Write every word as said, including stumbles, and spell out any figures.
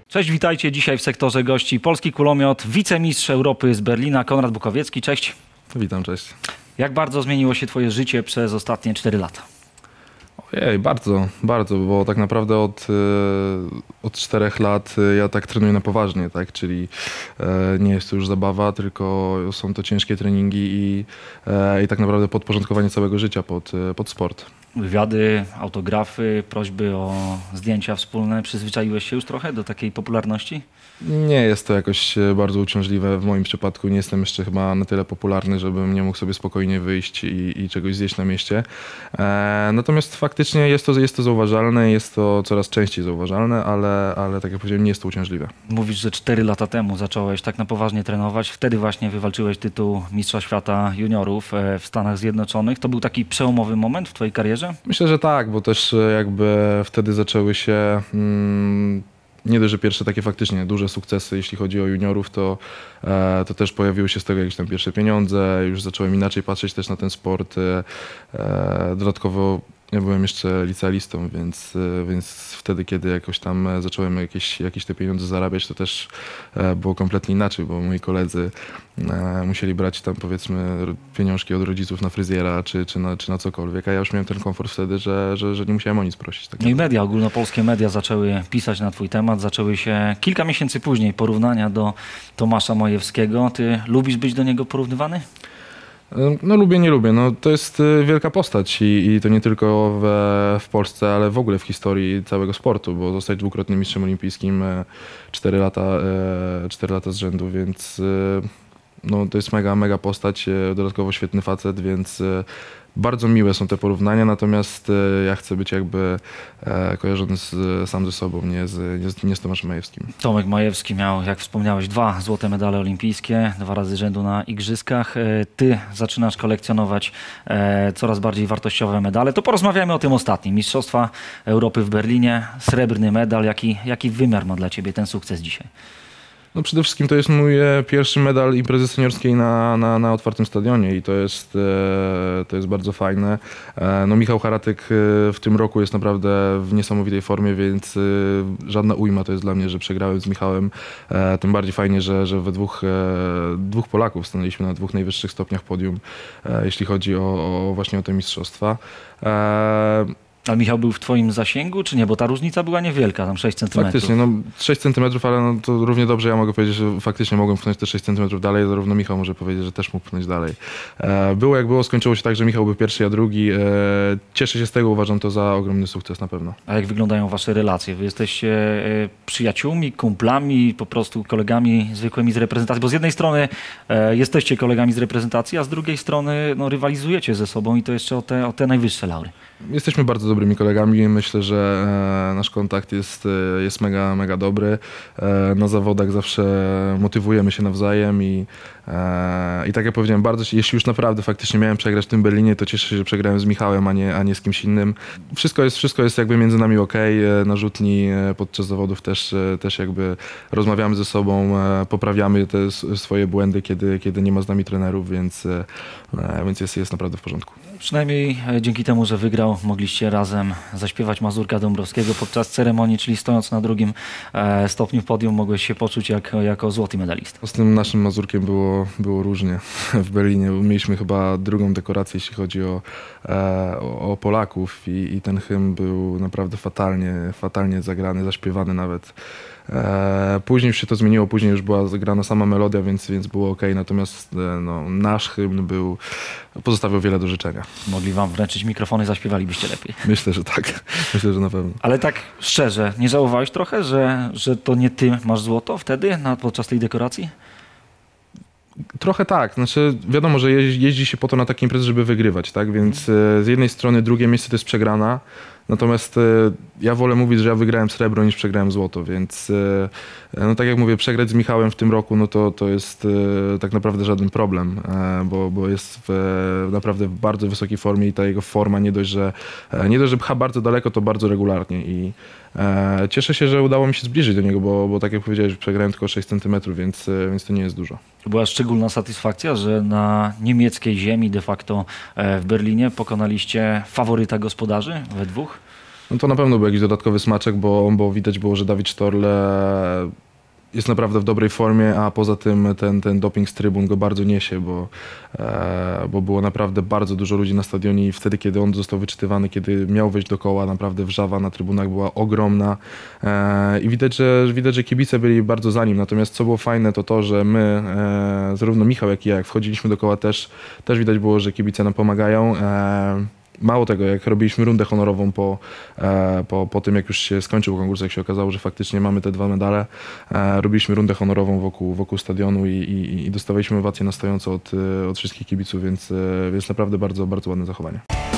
Cześć, witajcie dzisiaj w sektorze gości. Polski kulomiot, wicemistrz Europy z Berlina, Konrad Bukowiecki. Cześć. Witam, cześć. Jak bardzo zmieniło się twoje życie przez ostatnie cztery lata? Ojej, bardzo, bardzo, bo tak naprawdę od, od czterech lat ja tak trenuję na poważnie, tak? Czyli nie jest to już zabawa, tylko są to ciężkie treningi i, i tak naprawdę podporządkowanie całego życia pod, pod sport. Wywiady, autografy, prośby o zdjęcia wspólne. Przyzwyczaiłeś się już trochę do takiej popularności? Nie jest to jakoś bardzo uciążliwe w moim przypadku. Nie jestem jeszcze chyba na tyle popularny, żebym nie mógł sobie spokojnie wyjść i, i czegoś zjeść na mieście. E, natomiast faktycznie jest to, jest to zauważalne, jest to coraz częściej zauważalne, ale, ale tak jak powiedziałem, nie jest to uciążliwe. Mówisz, że cztery lata temu zacząłeś tak na poważnie trenować. Wtedy właśnie wywalczyłeś tytuł Mistrza Świata Juniorów w Stanach Zjednoczonych. To był taki przełomowy moment w twojej karierze? Myślę, że tak, bo też jakby wtedy zaczęły się... Hmm, nie dość, że pierwsze takie faktycznie duże sukcesy, jeśli chodzi o juniorów, to, e, to też pojawiły się z tego jakieś tam pierwsze pieniądze, już zacząłem inaczej patrzeć też na ten sport. E, dodatkowo ja byłem jeszcze licealistą, więc, więc wtedy, kiedy jakoś tam zacząłem jakieś, jakieś te pieniądze zarabiać, to też było kompletnie inaczej, bo moi koledzy musieli brać tam powiedzmy pieniążki od rodziców na fryzjera czy, czy, na, czy na cokolwiek, a ja już miałem ten komfort wtedy, że, że, że nie musiałem o nic prosić. Tak no i media, ogólnopolskie media zaczęły pisać na twój temat, zaczęły się kilka miesięcy później porównania do Tomasza Majewskiego. Ty lubisz być do niego porównywany? No lubię, nie lubię. No, to jest wielka postać i, i to nie tylko w, w Polsce, ale w ogóle w historii całego sportu, bo zostać dwukrotnym mistrzem olimpijskim cztery lata, cztery lata z rzędu, więc no, to jest mega, mega postać, dodatkowo świetny facet, więc bardzo miłe są te porównania, natomiast ja chcę być jakby kojarzony z, sam ze sobą, nie z, nie z, nie z Tomaszem Majewskim. Tomek Majewski miał, jak wspomniałeś, dwa złote medale olimpijskie, dwa razy z rzędu na igrzyskach. Ty zaczynasz kolekcjonować coraz bardziej wartościowe medale. To porozmawiamy o tym ostatnim. Mistrzostwa Europy w Berlinie, srebrny medal. Jaki, jaki wymiar ma dla ciebie ten sukces dzisiaj? No przede wszystkim to jest mój pierwszy medal imprezy seniorskiej na, na, na otwartym stadionie i to jest, to jest bardzo fajne. No Michał Haratek w tym roku jest naprawdę w niesamowitej formie, więc żadna ujma to jest dla mnie, że przegrałem z Michałem. Tym bardziej fajnie, że, że we dwóch, dwóch Polaków stanęliśmy na dwóch najwyższych stopniach podium, jeśli chodzi o, o właśnie o te mistrzostwa. Ale Michał był w twoim zasięgu, czy nie? Bo ta różnica była niewielka, tam sześć centymetrów. Faktycznie, no sześć centymetrów, ale no, to równie dobrze ja mogę powiedzieć, że faktycznie mogłem pchnąć te sześć centymetrów dalej, zarówno Michał może powiedzieć, że też mógł pchnąć dalej. Było jak było, skończyło się tak, że Michał był pierwszy, ja drugi. Cieszę się z tego, uważam to za ogromny sukces na pewno. A jak wyglądają wasze relacje? Wy jesteście przyjaciółmi, kumplami, po prostu kolegami zwykłymi z reprezentacji? Bo z jednej strony jesteście kolegami z reprezentacji, a z drugiej strony no, rywalizujecie ze sobą i to jeszcze o te, o te najwyższe laury. Jesteśmy bardzo dobrymi kolegami. Myślę, że nasz kontakt jest, jest mega, mega dobry. Na zawodach zawsze motywujemy się nawzajem i, i tak jak powiedziałem, bardzo, jeśli już naprawdę faktycznie miałem przegrać w tym Berlinie, to cieszę się, że przegrałem z Michałem, a nie, a nie z kimś innym. Wszystko jest, wszystko jest jakby między nami okej. Na rzutni podczas zawodów też, też jakby rozmawiamy ze sobą, poprawiamy te swoje błędy, kiedy, kiedy nie ma z nami trenerów, więc, więc jest, jest naprawdę w porządku. Przynajmniej dzięki temu, że wygrał, mogliście razem zaśpiewać Mazurka Dąbrowskiego podczas ceremonii, czyli stojąc na drugim stopniu podium mogłeś się poczuć jako, jako złoty medalista. Z tym naszym Mazurkiem było, było różnie w Berlinie. Mieliśmy chyba drugą dekorację, jeśli chodzi o, o, o Polaków i, i ten hymn był naprawdę fatalnie, fatalnie zagrany, zaśpiewany nawet. Później już się to zmieniło, później już była zagrana sama melodia, więc, więc było ok, natomiast no, nasz hymn był, pozostawiał wiele do życzenia. Mogli wam wręczyć mikrofony, zaśpiewalibyście lepiej. Myślę, że tak. Myślę, że na pewno. Ale tak szczerze, nie żałowałeś trochę, że, że to nie ty masz złoto wtedy na, podczas tej dekoracji? Trochę tak, znaczy wiadomo, że jeździ, jeździ się po to na takie imprezy, żeby wygrywać, tak, więc z jednej strony drugie miejsce to jest przegrana, natomiast ja wolę mówić, że ja wygrałem srebro niż przegrałem złoto, więc no tak jak mówię, przegrać z Michałem w tym roku, no to, to jest tak naprawdę żaden problem, bo, bo jest w, naprawdę w bardzo wysokiej formie i ta jego forma nie dość, że nie dość, że pcha bardzo daleko, to bardzo regularnie i cieszę się, że udało mi się zbliżyć do niego, bo, bo tak jak powiedziałeś, przegrałem tylko sześć centymetrów, więc, więc to nie jest dużo. Była szczególna satysfakcja, że na niemieckiej ziemi de facto w Berlinie pokonaliście faworyta gospodarzy we dwóch? No to na pewno był jakiś dodatkowy smaczek, bo, bo widać było, że Dawid Sztorle jest naprawdę w dobrej formie, a poza tym ten, ten doping z trybun go bardzo niesie, bo, e, bo było naprawdę bardzo dużo ludzi na stadionie i wtedy, kiedy on został wyczytywany, kiedy miał wejść do koła, naprawdę wrzawa na trybunach była ogromna e, i widać że, widać, że kibice byli bardzo za nim. Natomiast co było fajne, to to, że my, e, zarówno Michał, jak i ja, jak wchodziliśmy do koła, też, też widać było, że kibice nam pomagają. E, Mało tego, jak robiliśmy rundę honorową po, e, po, po tym, jak już się skończył konkurs, jak się okazało, że faktycznie mamy te dwa medale, e, robiliśmy rundę honorową wokół, wokół stadionu i, i, i dostawaliśmy owacje na stojąco od, od wszystkich kibiców, więc jest naprawdę bardzo, bardzo ładne zachowanie.